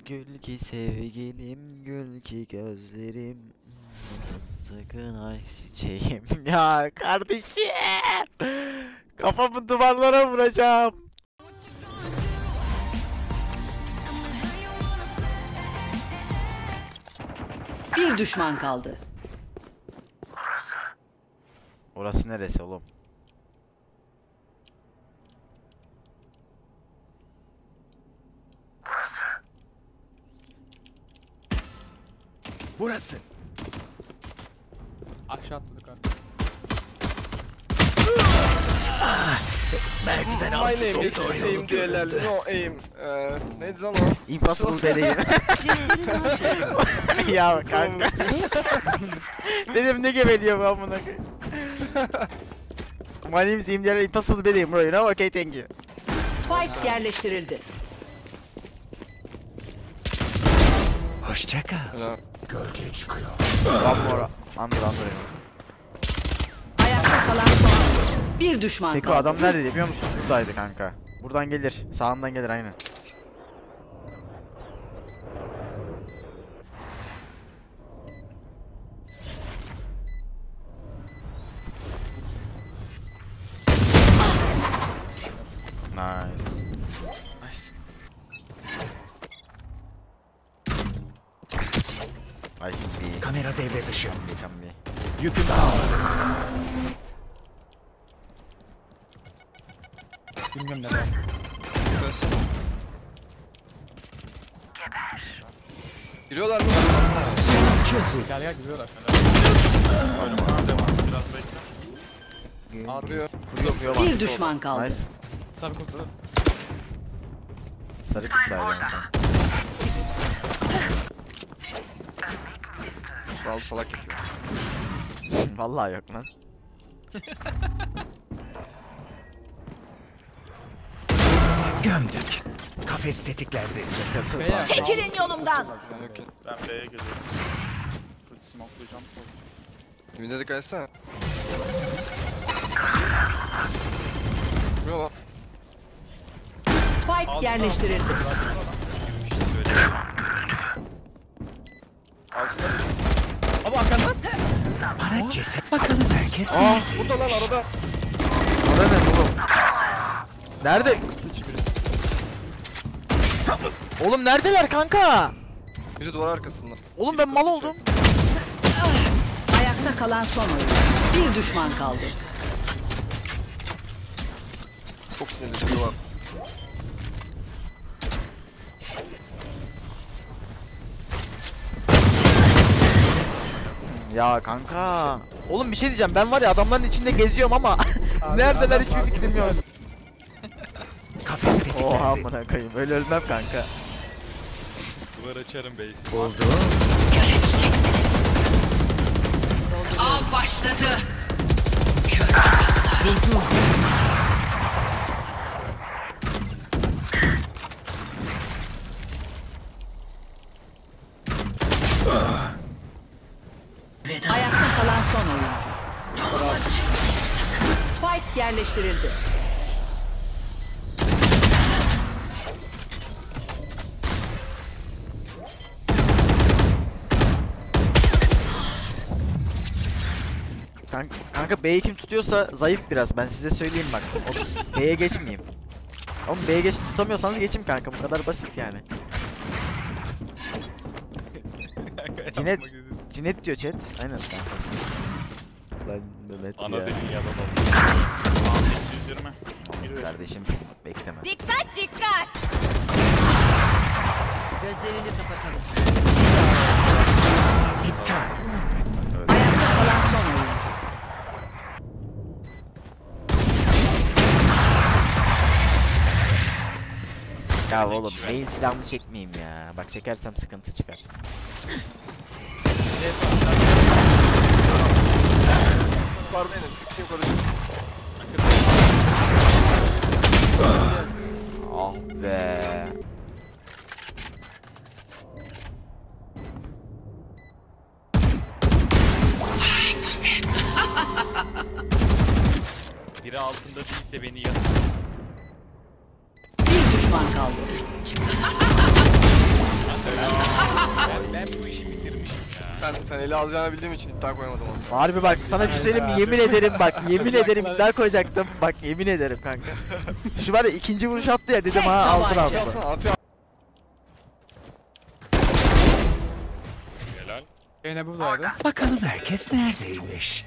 Gül ki sevgilim, gül ki gözlerim, sakın ay çiçeğim. Ya kardeşim, kafamı duvarlara vuracağım. Bir düşman kaldı. Orası neresi oğlum? Burası. Aşağı atladık abi. Merdiven My altı name is doktor aim yolu diyeler. görüldü. No aim. Neydi lan o? Impossible deneyim. Ya kanka. Dedim ne geveliyor bu amına koyayım. My name is Impossible deneyim bro, you know? Okay, thank you. Spike yerleştirildi. Hoşça kal. Ya, Gölge çıkıyor. One more. Under. Ayakta kalan son. Bir düşman Peki o kaldı. adam nerede biliyor musun? Şuradaydı kanka. Buradan gelir. Sağından gelir aynen. Nice. Nice. I think B. Kamera devre dışı. Can be. Yükün dağıldı. Bilmiyorum neden. görsene. Giriyorlar mı? Sorun çözüldü. Gel gel gidiyorlar. Giriyor. Bir düşman kaldı. Nice. Sarı kurtuldu. Sarı kutlar yani Şu an salak yapıyor. sen. Vallahi yok lan. Gömdük. Kafes tetiklendi. Şakası Beyler. sağ. Çekilin yolumdan. Şu an yok ki. Ben B'ye geliyorum. Full smoke'layacağım sol. Yemin dedik etsene. Giriyor lan. Spike yerleştirildi. Altı. Ama arkandan. Bana ceset bakalım herkes Aa, nerede? Burada lan arada. Orada ne oğlum? Nerede? Oğlum neredeler kanka? Biri duvar arkasında. Oğlum ben mal oldum. Ayakta kalan son oyuncu. Bir düşman kaldı. Çok sinirli biri var. Ya kanka. Oğlum bir şey diyeceğim, ben var ya adamların içinde geziyorum ama neredeler hiçbir fikrim yok. Kafes Oha tetiklendi. amına koyayım, öyle ölmem kanka. Duvar açarım base. Oldu. Göremeyeceksiniz. Av başladı. Buldum. Ayakta kalan son oyuncu. Spike yerleştirildi. Kanka B'yi kim tutuyorsa zayıf biraz, ben size söyleyeyim bak. B'ye geçmeyeyim. Oğlum B'ye tutamıyorsanız geçin kanka, bu kadar basit yani. Cinet diyor chat. Aynen kanka. Lan Mehmet Ana ya. dilin yalan oldu. Aa 820. Giriyor. Kardeşimsin, bekleme. Dikkat dikkat. Gözlerini kapatalım. İptal. Öyle. Ayakta kalan son oyuncu. Ya oğlum main silahımı çekmeyeyim ya. Bak çekersem sıkıntı çıkar. Var benim. Kim konuşuyor? Ah be. Biri altında değilse beni yatır. Bir düşman kaldı. Sen eli alacağını bildiğim için iddia koyamadım onu. Harbi bak sana bir şey söyleyeyim mi? Yemin ederim bak yemin ederim iddia koyacaktım. Bak yemin ederim kanka. Şu var ya ikinci vuruş attı ya dedim ha aldın tabanca. aldın. Alsana AP Helal. Yine buradaydı. Bakalım herkes neredeymiş?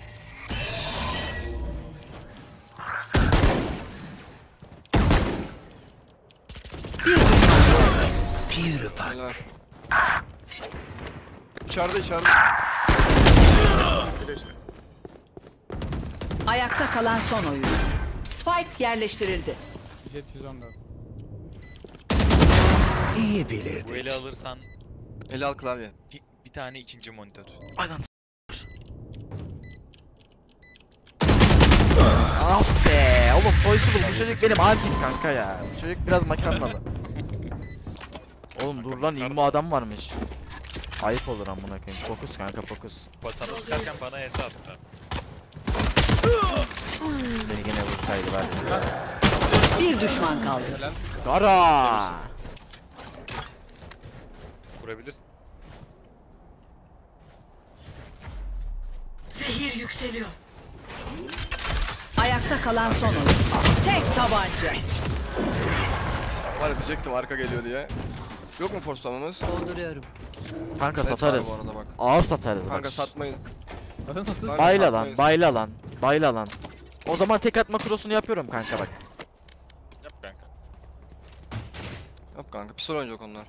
Pure bak. Helal. İçeride. Ayakta kalan son oyuncu. Spike yerleştirildi. Jet 114. İyi Bu bilirdik. eli alırsan Eli al klavye. bir tane ikinci monitör. Aynen. Ah be oğlum Possible bu çocuk benim antim kanka ya. Bu çocuk biraz makarnalı. Oğlum dur lan ilmi adam varmış. Ayıp olur amına koyayım. Fokus kanka fokus. Sana sıkarken bana hesap attı. Beni gene vursaydı var ya. Bir düşman kaldı. Kara. Vurabilirsin. Ayakta kalan son oyuncu. Tek tabanca. Var ya diyecektim arka geliyor diye. Yok mu forslamamız? Dolduruyorum. Kanka Evet, var satarız. bu arada bak. Ağır satarız bak. Kanka satmayın. Zaten satılır. Kanka Bayla lan, satmayın. bayla lan, bayla lan. O zaman tek atma cross'unu yapıyorum kanka bak. Yap kanka. Yap kanka pistol oynayacak onlar.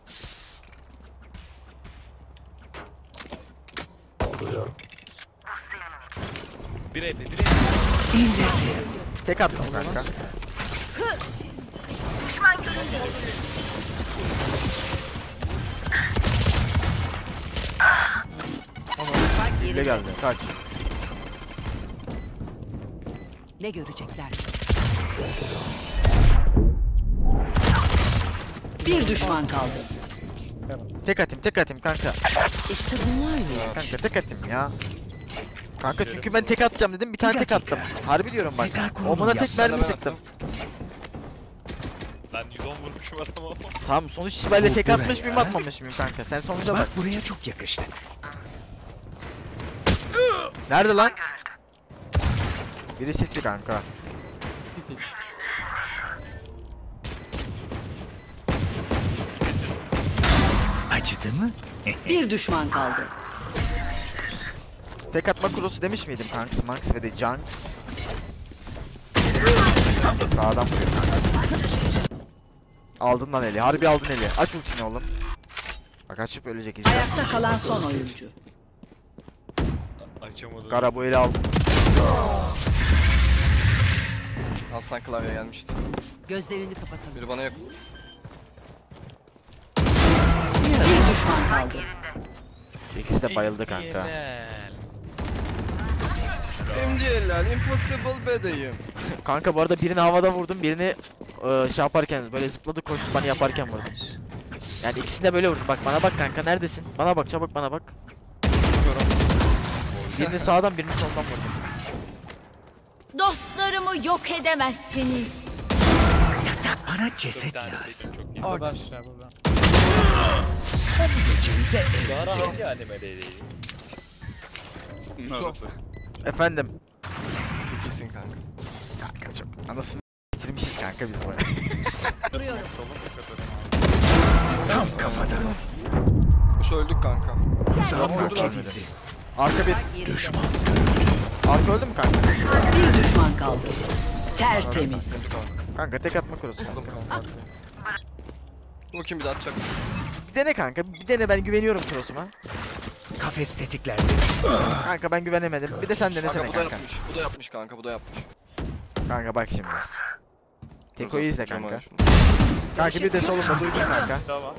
Bir evde. İndirdim. Tek attım kanka. Spike Ne yerinde. geldi? Kaç. Ne görecekler? Bir düşman kaldı. Tek atayım kanka. İşte bunlar ya. Kanka tek atayım ya. Kanka çünkü ben tek atacağım dedim bir tane tek attım. Harbi diyorum bak. Tekrar kurulum Omuna tek yap. mermi Ben sıktım. Ben 110 vurmuşum adama. Tamam sonuç itibariyle tek Bu ne atmış ya? mıyım atmamış mıyım kanka sen sonuca bak. Bak buraya çok yakıştı. Nerede lan? Biri sisli kanka. Pis hiç. Acıdı mı? Bir düşman kaldı. Tek atma cross'u demiş miydim kanks Max ve de Junks. Sağdan vuruyor kanka. Aldın lan eli. Harbi aldın eli. Aç ultini oğlum. Bak açıp ölecek izle. Ayakta kalan son oyuncu. Açamadım. Kara bu eli aldım. Aslan klavye gelmişti. Gözlerini kapatalım. Biri bana yok. Bir düşman kaldı. İkisi de bayıldı kanka. Helal. MDL'ler impossible bedeyim. Kanka bu arada birini havada vurdum, birini şey yaparken böyle zıpladı koştu bana yaparken vurdum. Yani ikisini de böyle vurdum. Bak bana bak kanka neredesin? Bana bak çabuk bana bak. Birini sağdan birini soldan vurdum. Dostlarımı yok edemezsiniz. Bana Bir ceset tane lazım. dedim çok iyi. Orada aşağı burada. Son gücümde Daha ezdim. hangi anime değil? Yusuf. Efendim. Çok iyisin kanka. Kanka çok anasını bitirmişiz kanka biz böyle. Duruyorum. Tam kafadan. Yusuf öldük kanka. Yok Öldüler. edildi. Arka bir. Spike yerinde. Düşman. Arka öldü mü kanka? Bir düşman kaldı. Tertemiz. Öldük kanka. Kanka tek atma kurusu. Aldım kanka. Dur bakayım bir daha atacak. Bir dene kanka, bir dene ben güveniyorum kurosuma. Kafes tetiklendi. Kanka ben güvenemedim. Bir de sen denesene Kanka bu da kanka. yapmış. Bu da yapmış kanka. Bu da yapmış. Kanka bak şimdi. Teko'yu izle Cam kanka. var şunu. Kanka bir de solunda duydun kanka. Tamam.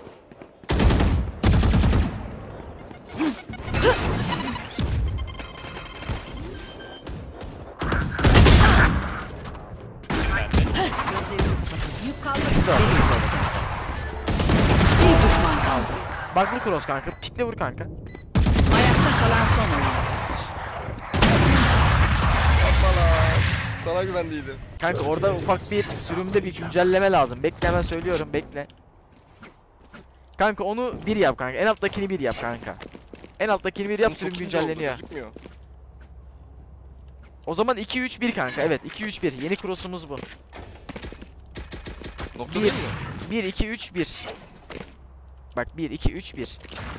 Gözlerini kapatalım. Yük kalmadı. İkisi de orada, ikisi de orada. Bir düşman kaldı. Baklı cross kanka, pikle vur kanka. Ayakta kalan son oyuncu. Sana güvendiydim. Kanka orada ufak bir sürümde bir güncelleme lazım. Bekle hemen söylüyorum bekle. Kanka onu bir yap kanka. En alttakini bir yap kanka. En alttakini bir yap, Oğlum çok sürüm ince güncelleniyor. oldu, gözükmüyor. O zaman 2-3-1 kanka, evet 2-3-1. Yeni cross'umuz bu. Nokta Bir. değil mi? 1-2-3-1. Bak 1-2-3-1.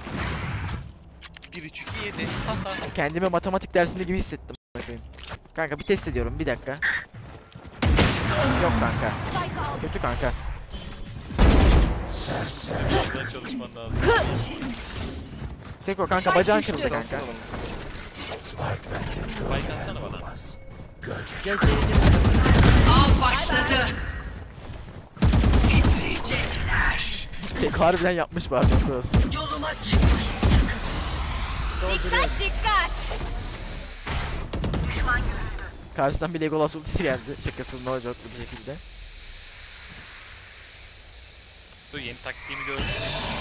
1 3 2 7. Kendimi matematik dersinde gibi hissettim. Bakayım. Kanka bir test ediyorum, bir dakika. Yok kanka. Kötü kanka. Daha çalışman lazım. Seko kanka bacağın kırıldı düştü. kanka. Spike atsana bana. Gözlerini Av başladı. Titriyecekler. Seko harbiden yapmış bu arada. Olsun. Yoluma çıkmayın sakın. Dikkat dikkat. Karşıdan bir Legolas ultisi geldi. Şakasız no joke bir şekilde. Su yeni taktiğimi gördün mü?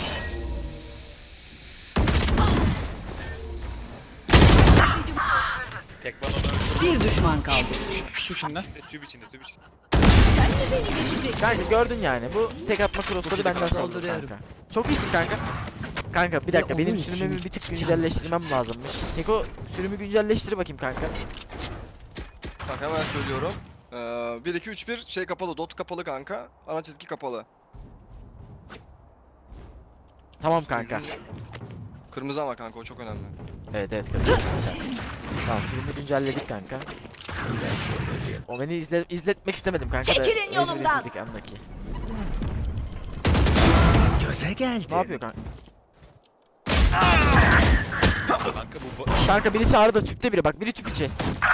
Tek bana onu Bir düşman kaldı. Şu kimden? tüp içinde tüp içinde. Sen de beni geçeceksin. Kanka gördün yani, bu tek atma crossları benden sonra Dolduruyorum. kanka. Çok iyisin kanka. Kanka bir dakika, Ve benim onun sürümümü için bir tık güncelleştirmem lazımmış. Seko sürümü güncelleştir bakayım kanka. Bak hemen söylüyorum. 1-2-3-1 şey kapalı, dot kapalı kanka. Ana çizgi kapalı. Tamam kanka. Kırmızı ama kanka o çok önemli. Evet evet kanka. Tamam sürümü güncelledik kanka. O beni izletmek istemedim kanka. Çekilin da yolumdan. izledik andaki. Göze geldi. Ne yapıyor kanka? Kanka bu Kanka birisi ağrıda, tüpte biri, bak biri tüp içi.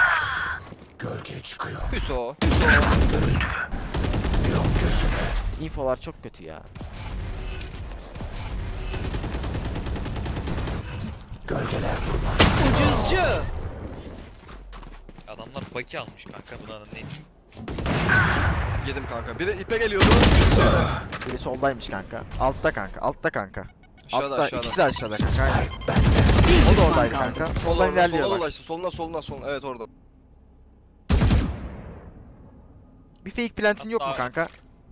Hüso. Infolar çok kötü ya. Ucuzcu. adamlar baki almış kanka buna ne diyeyim. Yedim kanka. Biri ipe geliyordu. Biri soldaymış kanka. Altta kanka, altta kanka. Aşağıda Altta, aşağıda. ikisi de aşağıda kanka. Aynen. Bir O da düşman oradaydı kaldı. kanka. Sola Soldan ilerliyor sola bak. dolaştı. Soluna. Evet orada. Bir fake plantin yok mu Hatta- kanka?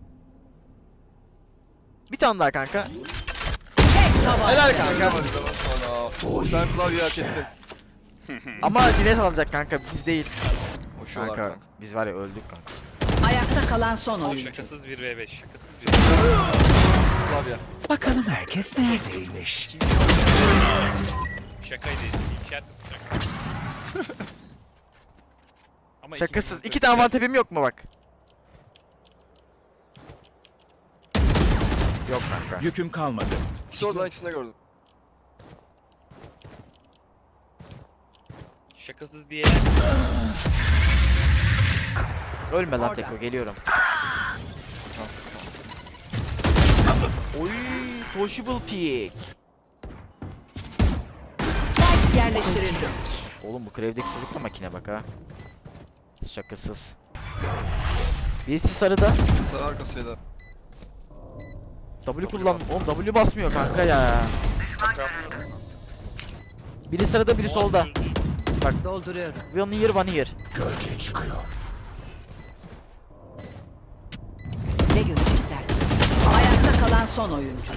Bir tane daha kanka. Tek taban. Helal kanka. Sonra. Sen klavyeyi hak ettin. Ama cinet alacak kanka, biz değil. Koşuyorlar Kanka kanka. biz var ya, öldük kanka. Ayakta kalan son O oyuncu. şakasız 1v5 şakasız 1 Klavye. Bakalım herkes neredeymiş? Şakaydı. İçer misin şaka? Ama Şakasız. ikimizin de İki tane içer- vantepim yok mu bak? Yok kanka. Yüküm kalmadı. İkisi oradan ikisini de gördüm. Şakasız diye. Ölme lan Orada. Teko, geliyorum. Şanssız kaldı. Oy, Toshable Peak. Spike yerleştirildi. Oğlum bu Krave'deki çocuk da makine bak ha. Şakasız. Birisi sarıda. Sarı arkasıydı. W kullan. Oğlum W basmıyor kanka ya. Biri sarıda, biri solda. Dolduruyorum. One here, one here. Gölge çıkıyor. Ne görecekler? Ayakta kalan son oyuncu.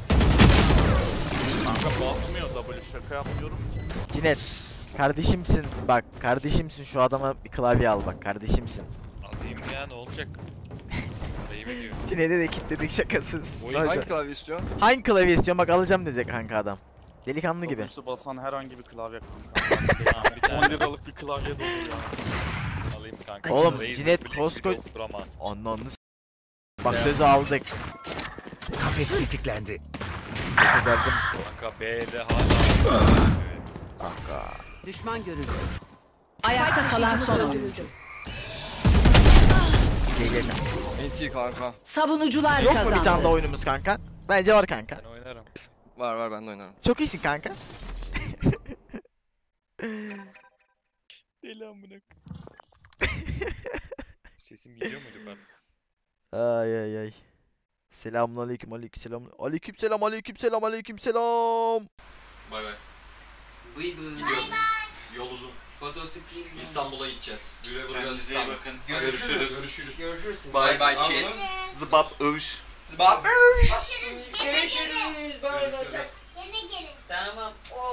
Kanka basmıyor W şaka yapmıyorum. Cinet. Kardeşimsin bak, kardeşimsin, şu adama bir klavye al bak, kardeşimsin. Alayım ya ne olacak? Ayıp ediyor. Cinet'e de kilitledik şakasız. Oy, Hangi, Hangi klavye istiyorsun? hangi klavye istiyorsun, bak alacağım dedi kanka adam. Delikanlı gibi. Dokusu basan herhangi bir klavye kanka. Tamam, bir 10 tane liralık bir klavye de olur ya. alayım kanka. Oğlum, Razer Cinet, Black koskoy- Widow Brahma. Ananı bak, sözü aldık. Kafes tetiklendi. Sözü verdim. Kanka B'de hala. Kanka. Düşman görüldü. Ayakta kalan son oyuncu. Gelelim. NT kanka. Savunucular Yok mu bir tane daha kazandı. oyunumuz kanka? Bence var kanka. Ben oynarım. Var ben de oynarım. Çok iyisin kanka. Deli amına. Sesim gidiyor muydu ben? Ay ay ay. Selamünaleyküm, aleykümselam. Aleykümselam, aleykümselam, aleykümselam. Bay bay. Gidiyorum. Yol uzun. İstanbul'a gideceğiz. Güle güle İstanbul. Bakın. Görüşürüz. Görüşürüz. Bay bay chat. Zıbap övüş. Zıbap övüş. Görüşürüz. Görüşürüz. Böyle olacak. Yine gelin. Tamam.